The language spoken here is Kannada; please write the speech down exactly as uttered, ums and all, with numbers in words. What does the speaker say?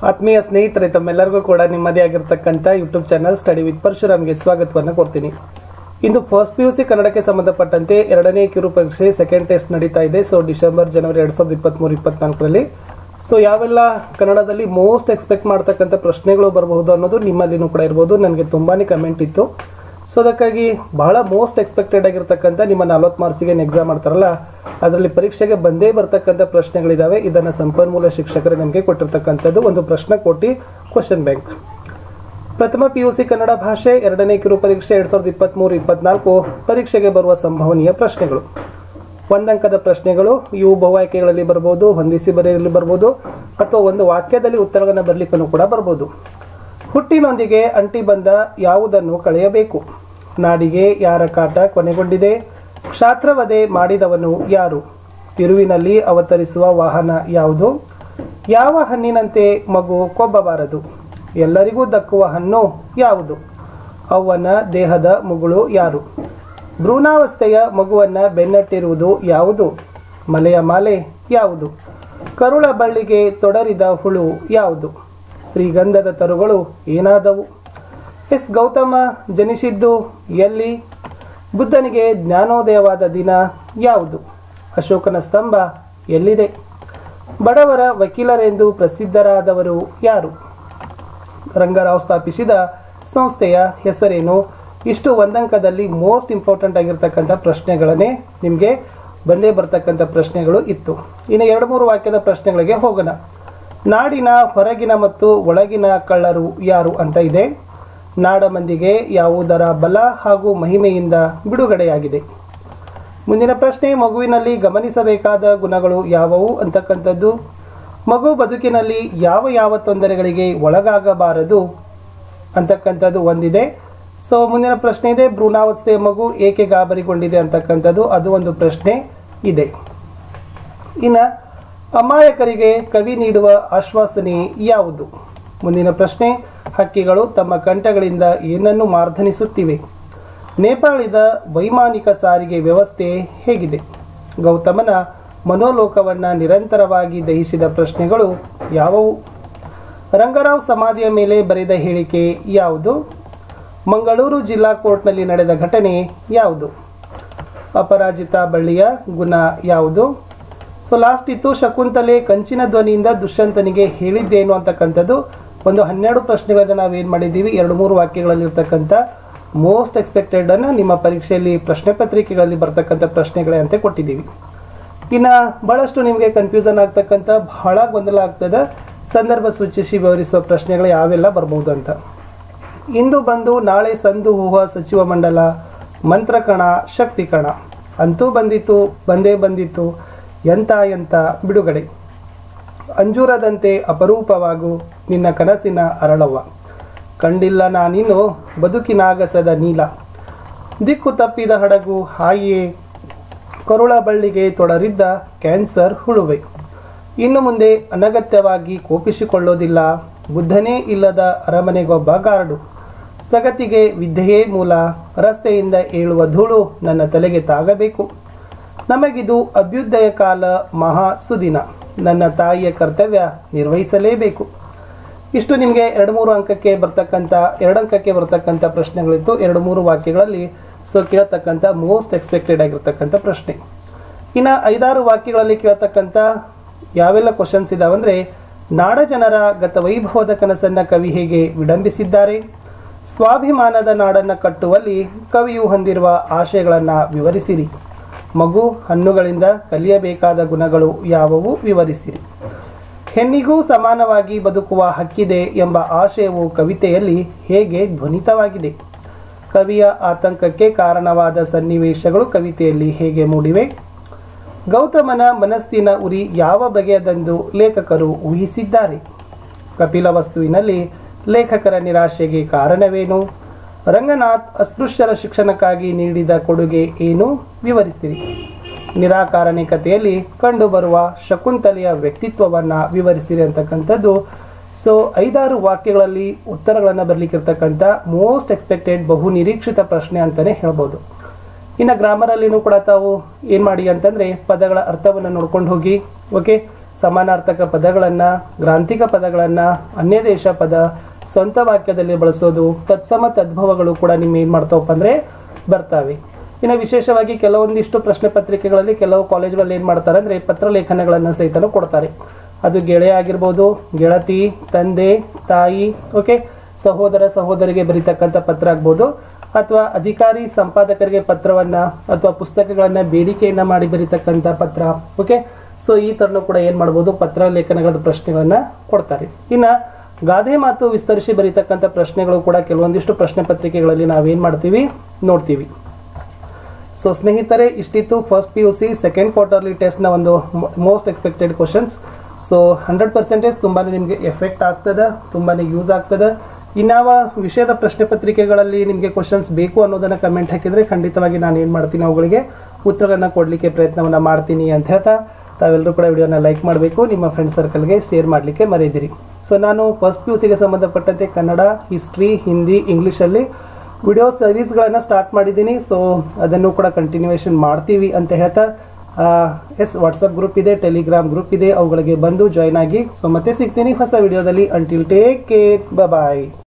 ಆತ್ಮೀಯ ಸ್ನೇಹಿತರೆ, ತಮ್ಮೆಲ್ಲರಿಗೂ ಕೂಡ ನಿಮ್ಮದೇ ಆಗಿರತಕ್ಕಂಥ ಯೂಟ್ಯೂಬ್ ಚಾನಲ್ ಸ್ಟಡಿ ವಿತ್ ಪರಶುರಾಮ್ಗೆ ಸ್ವಾಗತವನ್ನು ಕೊಡ್ತೀನಿ. ಇಂದು ಫಸ್ಟ್ ಪಿ ಯು ಸಿ ಕನ್ನಡಕ್ಕೆ ಸಂಬಂಧಪಟ್ಟಂತೆ ಎರಡನೇ ಕಿರು ಪರೀಕ್ಷೆ ಸೆಕೆಂಡ್ ಟೆಸ್ಟ್ ನಡೀತಾ ಇದೆ. ಸೊ ಡಿಸೆಂಬರ್ ಜನವರಿ ಎರಡ್ ಸಾವಿರದ ಇಪ್ಪತ್ತ್ಮೂರು ಇಪ್ಪತ್ನಾಲ್ಕರಲ್ಲಿ ಸೊ ಯಾವೆಲ್ಲ ಕನ್ನಡದಲ್ಲಿ ಮೋಸ್ಟ್ ಎಕ್ಸ್ಪೆಕ್ಟ್ ಮಾಡ್ತಕ್ಕಂಥ ಪ್ರಶ್ನೆಗಳು ಬರಬಹುದು ಅನ್ನೋದು ನಿಮ್ಮಲ್ಲಿನೂ ಕೂಡ ಇರ್ಬೋದು. ನನಗೆ ತುಂಬಾನೇ ಕಮೆಂಟ್ ಇತ್ತು. ಸೊ ಅದಕ್ಕಾಗಿ ಬಹಳ ಮೋಸ್ಟ್ ಎಕ್ಸ್ಪೆಕ್ಟೆಡ್ ಆಗಿರ್ತಕ್ಕಂಥ ನಿಮ್ಮ ನಲ್ವತ್ತು ಮಾರ್ಕ್ಸಿಗೆ ಎಕ್ಸಾಮ್ ಮಾಡ್ತಾರಲ್ಲ, ಅದರಲ್ಲಿ ಪರೀಕ್ಷೆಗೆ ಬಂದೇ ಬರ್ತಕ್ಕಂಥ ಪ್ರಶ್ನೆಗಳಿದಾವೆ. ಇದನ್ನು ಸಂಪನ್ಮೂಲ ಶಿಕ್ಷಕರು ನಮಗೆ ಕೊಟ್ಟಿರ್ತಕ್ಕಂಥದ್ದು ಒಂದು ಪ್ರಶ್ನೆ ಕೋಟಿ ಕ್ವಶನ್ ಬ್ಯಾಂಕ್. ಪ್ರಥಮ ಪಿ ಯು ಸಿ ಕನ್ನಡ ಭಾಷೆ ಎರಡನೇ ಕಿರು ಪರೀಕ್ಷೆ ಎರಡ್ ಸಾವಿರದ ಇಪ್ಪತ್ತ್ಮೂರು ಇಪ್ಪತ್ನಾಲ್ಕು ಪರೀಕ್ಷೆಗೆ ಬರುವ ಸಂಭವನೀಯ ಪ್ರಶ್ನೆಗಳು. ಒಂದಂಕದ ಪ್ರಶ್ನೆಗಳು ಇವು ಬಹು ಆಯ್ಕೆಗಳಲ್ಲಿ ಬರ್ಬೋದು, ಹೊಂದಿಸಿ ಬರೆಯಲಿ ಬರ್ಬೋದು, ಅಥವಾ ಒಂದು ವಾಕ್ಯದಲ್ಲಿ ಉತ್ತರಗಳನ್ನು ಬರಲಿಕ್ಕೂ ಕೂಡ ಬರ್ಬೋದು. ಹುಟ್ಟಿನೊಂದಿಗೆ ಅಂಟಿ ಬಂದ ಯಾವುದನ್ನು ಕಳೆಯಬೇಕು? ನಾಡಿಗೆ ಯಾರ ಕಾಟ ಕೊನೆಗೊಂಡಿದೆ? ಕ್ಷಾತ್ರವಧೆ ಮಾಡಿದವನು ಯಾರು? ತಿರುವಿನಲ್ಲಿ ಅವತರಿಸುವ ವಾಹನ ಯಾವುದು? ಯಾವ ಹಣ್ಣಿನಂತೆ ಮಗು ಕೊಬ್ಬಬಾರದು? ಎಲ್ಲರಿಗೂ ದಕ್ಕುವ ಹಣ್ಣು ಯಾವುದು? ಅವ್ವನ ದೇಹದ ಮುಗುಳು ಯಾರು? ಭ್ರೂಣಾವಸ್ಥೆಯ ಮಗುವನ್ನ ಬೆನ್ನಟ್ಟಿರುವುದು ಯಾವುದು? ಮಲೆಯ ಮಾಲೆ ಯಾವುದು? ಕರುಳ ಬಳ್ಳಿಗೆ ತೊಡರಿದ ಹುಳು ಯಾವುದು? ಶ್ರೀಗಂಧದ ತರುಗಳು ಏನಾದವು? ಎಸ್ ಗೌತಮ ಜನಿಸಿದ್ದು ಎಲ್ಲಿ? ಬುದ್ಧನಿಗೆ ಜ್ಞಾನೋದಯವಾದ ದಿನ ಯಾವುದು? ಅಶೋಕನ ಸ್ತಂಭ ಎಲ್ಲಿದೆ? ಬಡವರ ವಕೀಲರೆಂದು ಪ್ರಸಿದ್ಧರಾದವರು ಯಾರು? ರಂಗರಾವ್ ಸ್ಥಾಪಿಸಿದ ಸಂಸ್ಥೆಯ ಹೆಸರೇನು? ಇಷ್ಟು ಒಂದಂಕದಲ್ಲಿ ಮೋಸ್ಟ್ ಇಂಪಾರ್ಟೆಂಟ್ ಆಗಿರ್ತಕ್ಕಂಥ ಪ್ರಶ್ನೆಗಳನ್ನೇ ನಿಮಗೆ ಬಂದೇ ಬರ್ತಕ್ಕಂಥ ಪ್ರಶ್ನೆಗಳು ಇತ್ತು. ಇನ್ನು ಎರಡು ಮೂರು ವಾಕ್ಯದ ಪ್ರಶ್ನೆಗಳಿಗೆ ಹೋಗೋಣ. ನಾಡಿನ ಹೊರಗಿನ ಮತ್ತು ಒಳಗಿನ ಕಳ್ಳರು ಯಾರು ಅಂತ ಇದೆ. ನಾಡ ಮಂದಿಗೆ ಯಾವುದರ ಬಲ ಹಾಗೂ ಮಹಿಮೆಯಿಂದ ಬಿಡುಗಡೆಯಾಗಿದೆ? ಮುಂದಿನ ಪ್ರಶ್ನೆ, ಮಗುವಿನಲ್ಲಿ ಗಮನಿಸಬೇಕಾದ ಗುಣಗಳು ಯಾವುವು ಅಂತಕ್ಕಂಥದ್ದು. ಮಗು ಬದುಕಿನಲ್ಲಿ ಯಾವ ಯಾವ ತೊಂದರೆಗಳಿಗೆ ಒಳಗಾಗಬಾರದು ಅಂತಕ್ಕಂಥದ್ದು ಒಂದಿದೆ. ಸೊ ಮುಂದಿನ ಪ್ರಶ್ನೆ ಇದೆ, ಭ್ರೂಣಾವಸ್ಥೆಯ ಮಗು ಏಕೆ ಗಾಬರಿಗೊಂಡಿದೆ ಅಂತಕ್ಕಂಥದ್ದು, ಅದು ಒಂದು ಪ್ರಶ್ನೆ ಇದೆ. ಇನ್ನು ಅಮಾಯಕರಿಗೆ ಕವಿ ನೀಡುವ ಆಶ್ವಾಸನೆ ಯಾವುದು? ಮುಂದಿನ ಪ್ರಶ್ನೆ, ಹಕ್ಕಿಗಳು ತಮ್ಮ ಕಂಠಗಳಿಂದ ಏನನ್ನು ಮಾರ್ಧನಿಸುತ್ತಿವೆ? ನೇಪಾಳದ ವೈಮಾನಿಕ ಸಾರಿಗೆ ವ್ಯವಸ್ಥೆ ಹೇಗಿದೆ? ಗೌತಮನ ಮನೋಲೋಕವನ್ನು ನಿರಂತರವಾಗಿ ದಹಿಸಿದ ಪ್ರಶ್ನೆಗಳು ಯಾವುವು? ರಂಗರಾವ್ ಸಮಾಧಿಯ ಮೇಲೆ ಬರೆದ ಹೇಳಿಕೆ ಯಾವುದು? ಮಂಗಳೂರು ಜಿಲ್ಲಾ ಕೋರ್ಟ್ನಲ್ಲಿ ನಡೆದ ಘಟನೆ ಯಾವುದು? ಅಪರಾಜಿತ ಬಳ್ಳಿಯ ಗುಣ ಯಾವುದು? ಸೊ ಲಾಸ್ಟ್ ಇತ್ತು, ಶಕುಂತಲೆ ಕಂಚಿನ ಧ್ವನಿಯಿಂದ ದುಷ್ಯಂತನಿಗೆ ಹೇಳಿದ್ದೇನು ಅಂತಕ್ಕಂಥದ್ದು. ಒಂದು ಹನ್ನೆರಡು ಪ್ರಶ್ನೆಗಳನ್ನು ನಾವೇನು ಮಾಡಿದ್ದೀವಿ, ಎರಡು ಮೂರು ವಾಕ್ಯಗಳಲ್ಲಿರ್ತಕ್ಕಂಥ ಮೋಸ್ಟ್ ಎಕ್ಸ್ಪೆಕ್ಟೆಡ್ ಅನ್ನು ನಿಮ್ಮ ಪರೀಕ್ಷೆಯಲ್ಲಿ ಪ್ರಶ್ನೆ ಪತ್ರಿಕೆಗಳಲ್ಲಿ ಬರ್ತಕ್ಕಂಥ ಪ್ರಶ್ನೆಗಳೇ ಅಂತ ಕೊಟ್ಟಿದ್ದೀವಿ. ಇನ್ನು ಬಹಳಷ್ಟು ನಿಮಗೆ ಕನ್ಫ್ಯೂಷನ್ ಆಗ್ತಕ್ಕಂಥ, ಬಹಳ ಗೊಂದಲ ಆಗ್ತದೆ, ಸಂದರ್ಭ ಸೂಚಿಸಿ ವಿವರಿಸುವ ಪ್ರಶ್ನೆಗಳು ಯಾವೆಲ್ಲ ಬರ್ಬೋದು ಅಂತ. ಇಂದು ಬಂದು ನಾಳೆ ಸಂದು ಹೂವ ಸಚಿವ ಮಂಡಲ, ಮಂತ್ರಕಣ, ಶಕ್ತಿಕಣ, ಅಂತೂ ಬಂದಿತ್ತು ಬಂದೇ ಬಂದಿತ್ತು, ಎಂತ ಎಂತ ಬಿಡುಗಡೆ, ಅಂಜೂರದಂತೆ ಅಪರೂಪವಾಗು ನಿನ್ನ ಕನಸಿನ ಅರಳವ್ವ, ಕಂಡಿಲ್ಲ ನಾನಿನ್ನು ಬದುಕಿನಾಗಸದ ನೀಲ, ದಿಕ್ಕು ತಪ್ಪಿದ ಹಡಗು ಹಾಯಿಯೇ, ಕರುಳ ಬಳ್ಳಿಗೆ ತೊಡರಿದ್ದ ಕ್ಯಾನ್ಸರ್ ಹುಳುವೆ, ಇನ್ನು ಮುಂದೆ ಅನಗತ್ಯವಾಗಿ ಕೋಪಿಸಿಕೊಳ್ಳೋದಿಲ್ಲ, ಬುದ್ಧನೇ ಇಲ್ಲದ ಅರಮನೆಗೊಬ್ಬ ಗಾರ್ಡು, ಪ್ರಗತಿಗೆ ವಿದ್ಯೆಯೇ ಮೂಲ, ರಸ್ತೆಯಿಂದ ಏಳುವ ಧೂಳು ನನ್ನ ತಲೆಗೆ ತಾಗಬೇಕು, ನಮಗಿದು ಅಭ್ಯುದಯ ಕಾಲ ಮಹಾ ಸುದಿನ, ನನ್ನ ತಾಯಿಯ ಕರ್ತವ್ಯ ನಿರ್ವಹಿಸಲೇಬೇಕು. ಇಷ್ಟು ನಿಮಗೆ ಎರಡು ಮೂರು ಅಂಕಕ್ಕೆ ಬರ್ತಕ್ಕಂಥ ಎರಡು ಅಂಕಕ್ಕೆ ಬರ್ತಕ್ಕಂಥ ಪ್ರಶ್ನೆಗಳಿತ್ತು. ಎರಡು ಮೂರು ವಾಕ್ಯಗಳಲ್ಲಿ ಸೊ ಕೇಳತಕ್ಕಂಥ ಮೋಸ್ಟ್ ಎಕ್ಸ್ಪೆಕ್ಟೆಡ್ ಆಗಿರ್ತಕ್ಕಂಥ ಪ್ರಶ್ನೆ. ಇನ್ನು ಐದಾರು ವಾಕ್ಯಗಳಲ್ಲಿ ಕೇಳತಕ್ಕಂಥ ಯಾವೆಲ್ಲ ಕ್ವಶನ್ಸ್ ಇದಾವಂದ್ರೆ, ನಾಡ ಜನರ ಗತ ವೈಭವದ ಕನಸನ್ನ ಕವಿ ಹೇಗೆ ವಿಡಂಬಿಸಿದ್ದಾರೆ? ಸ್ವಾಭಿಮಾನದ ನಾಡನ್ನ ಕಟ್ಟುವಲ್ಲಿ ಕವಿಯು ಹೊಂದಿರುವ ಆಶಯಗಳನ್ನ ವಿವರಿಸಿರಿ. ಮಗು ಹಣ್ಣುಗಳಿಂದ ಕಲಿಯಬೇಕಾದ ಗುಣಗಳು ಯಾವುವು ವಿವರಿಸಿರಿ. ಹೆಣ್ಣಿಗೂ ಸಮಾನವಾಗಿ ಬದುಕುವ ಹಕ್ಕಿದೆ ಎಂಬ ಆಶಯವು ಕವಿತೆಯಲ್ಲಿ ಹೇಗೆ ಧ್ವನಿತವಾಗಿದೆ? ಕವಿಯ ಆತಂಕಕ್ಕೆ ಕಾರಣವಾದ ಸನ್ನಿವೇಶಗಳು ಕವಿತೆಯಲ್ಲಿ ಹೇಗೆ ಮೂಡಿವೆ? ಗೌತಮನ ಮನಸ್ಸಿನ ಉರಿ ಯಾವ ಬಗೆಯದೆಂದು ಲೇಖಕರು ಊಹಿಸಿದ್ದಾರೆ? ಕಪಿಲವಸ್ತುವಿನಲ್ಲಿ ಲೇಖಕರ ನಿರಾಶೆಗೆ ಕಾರಣವೇನು? ರಂಗನಾಥ್ ಅಸ್ಪೃಶ್ಯರ ಶಿಕ್ಷಣಕ್ಕಾಗಿ ನೀಡಿದ ಕೊಡುಗೆ ಏನು ವಿವರಿಸಿರಿ. ನಿರಾಕರಣೆ ಕಥೆಯಲ್ಲಿ ಕಂಡುಬರುವ ಶಕುಂತಲೆಯ ವ್ಯಕ್ತಿತ್ವವನ್ನು ವಿವರಿಸಿರಿ ಅಂತಕ್ಕಂಥದ್ದು. ಸೊ ಐದಾರು ವಾಕ್ಯಗಳಲ್ಲಿ ಉತ್ತರಗಳನ್ನು ಬರಲಿಕ್ಕಿರ್ತಕ್ಕಂಥ ಮೋಸ್ಟ್ ಎಕ್ಸ್ಪೆಕ್ಟೆಡ್ ಬಹು ನಿರೀಕ್ಷಿತ ಪ್ರಶ್ನೆ ಅಂತಲೇ ಹೇಳ್ಬೋದು. ಇನ್ನು ಗ್ರಾಮರಲ್ಲಿನೂ ಕೂಡ ತಾವು ಏನು ಮಾಡಿ ಅಂತಂದರೆ ಪದಗಳ ಅರ್ಥವನ್ನು ನೋಡ್ಕೊಂಡು ಹೋಗಿ. ಓಕೆ, ಸಮಾನಾರ್ಥಕ ಪದಗಳನ್ನ, ಗ್ರಾಂಥಿಕ ಪದಗಳನ್ನ, ಅನ್ಯ ದೇಶ ಪದ, ಸ್ವಂತ ವಾಕ್ಯದಲ್ಲಿ ಬಳಸೋದು, ತತ್ಸಮ ತದ್ಭವಗಳು ಕೂಡ ನಿಮ್ಗೆ ಏನ್ ಮಾಡ್ತಾವಪ್ಪ ಅಂದ್ರೆ ಬರ್ತಾವೆ. ಇನ್ನು ವಿಶೇಷವಾಗಿ ಕೆಲವೊಂದಿಷ್ಟು ಪ್ರಶ್ನೆ ಪತ್ರಿಕೆಗಳಲ್ಲಿ ಕೆಲವು ಕಾಲೇಜ್ಗಳಲ್ಲಿ ಏನ್ ಮಾಡ್ತಾರೆ ಅಂದ್ರೆ ಪತ್ರ ಲೇಖನಗಳನ್ನ ಸಹಿತ ಕೊಡ್ತಾರೆ. ಅದು ಗೆಳೆಯ ಆಗಿರ್ಬೋದು, ಗೆಳತಿ, ತಂದೆ, ತಾಯಿ, ಓಕೆ, ಸಹೋದರ ಸಹೋದರಿಗೆ ಬರೀತಕ್ಕಂಥ ಪತ್ರ ಆಗ್ಬೋದು, ಅಥವಾ ಅಧಿಕಾರಿ ಸಂಪಾದಕರಿಗೆ ಪತ್ರವನ್ನ ಅಥವಾ ಪುಸ್ತಕಗಳನ್ನ ಬೇಡಿಕೆಯನ್ನ ಮಾಡಿ ಬರೀತಕ್ಕಂಥ ಪತ್ರ. ಓಕೆ, ಸೊ ಈ ತರನು ಕೂಡ ಏನ್ ಮಾಡ್ಬೋದು, ಪತ್ರ ಲೇಖನಗಳ ಪ್ರಶ್ನೆಗಳನ್ನ ಕೊಡ್ತಾರೆ. ಇನ್ನ ಗಾದೆ ಮಾತು ವಿಸ್ತರಿಸಿ ಬರೀತಕ್ಕಂಥ ಪ್ರಶ್ನೆಗಳು ಕೂಡ ಕೆಲವೊಂದಿಷ್ಟು ಪ್ರಶ್ನೆ ಪತ್ರಿಕೆಗಳಲ್ಲಿ ನಾವೇನ್ ಮಾಡ್ತೀವಿ ನೋಡ್ತೀವಿ. ಸೊ ಸ್ನೇಹಿತರೆ, ಇಷ್ಟಿತ್ತು first P U C second quarterly test ನ ಒಂದು most expected questions. So hundred percentage ತುಂಬಾನೇ ನಿಮ್ಗೆ ಎಫೆಕ್ಟ್ ಆಗ್ತದ, ತುಂಬಾನೇ ಯೂಸ್ ಆಗ್ತದ. ಇನ್ನಾವ ವಿಷಯದ ಪ್ರಶ್ನೆ ಪತ್ರಿಕೆಗಳಲ್ಲಿ ನಿಮಗೆ ಕ್ವಶನ್ಸ್ ಬೇಕು ಅನ್ನೋದನ್ನ ಕಮೆಂಟ್ ಹಾಕಿದ್ರೆ ಖಂಡಿತವಾಗಿ ನಾನು ಏನ್ ಮಾಡ್ತೀನಿ, ಅವುಗಳಿಗೆ ಉತ್ತರಗಳನ್ನ ಕೊಡ್ಲಿಕ್ಕೆ ಪ್ರಯತ್ನವನ್ನ ಮಾಡ್ತೀನಿ ಅಂತ ಹೇಳ್ತಾ ತಾವೆಲ್ಲರೂ ಕೂಡ ವಿಡಿಯೋನ ಲೈಕ್ ಮಾಡಬೇಕು, ನಿಮ್ಮ ಫ್ರೆಂಡ್ ಸರ್ಕಲ್ಗೆ ಶೇರ್ ಮಾಡಲಿಕ್ಕೆ ಮರೆಯದಿರಿ. ಸೊ ನಾನು ಫಸ್ಟ್ ಪಿ ಯು ಸಿಗೆ ಸಂಬಂಧಪಟ್ಟಂತೆ ಕನ್ನಡ, ಹಿಸ್ಟ್ರಿ, ಹಿಂದಿ, ಇಂಗ್ಲಿಷಲ್ಲಿ ವಿಡಿಯೋ ಸೀರೀಸ್ಗಳನ್ನು ಸ್ಟಾರ್ಟ್ ಮಾಡಿದ್ದೀನಿ. ಸೊ ಅದನ್ನು ಕೂಡ ಕಂಟಿನ್ಯೂಯೇಷನ್ ಮಾಡ್ತೀವಿ ಅಂತ ಹೇಳ್ತಾ ಎಸ್ ವಾಟ್ಸಪ್ ಗ್ರೂಪ್ ಇದೆ, ಟೆಲಿಗ್ರಾಮ್ ಗ್ರೂಪ್ ಇದೆ, ಅವುಗಳಿಗೆ ಬಂದು ಜಾಯ್ನ್ ಆಗಿ. ಸೊ ಮತ್ತೆ ಸಿಗ್ತೀನಿ ಹೊಸ ವಿಡಿಯೋದಲ್ಲಿ. ಅಂಟಿಲ್ ಟೇಕ್ ಕೇರ್, ಬಾಯ್.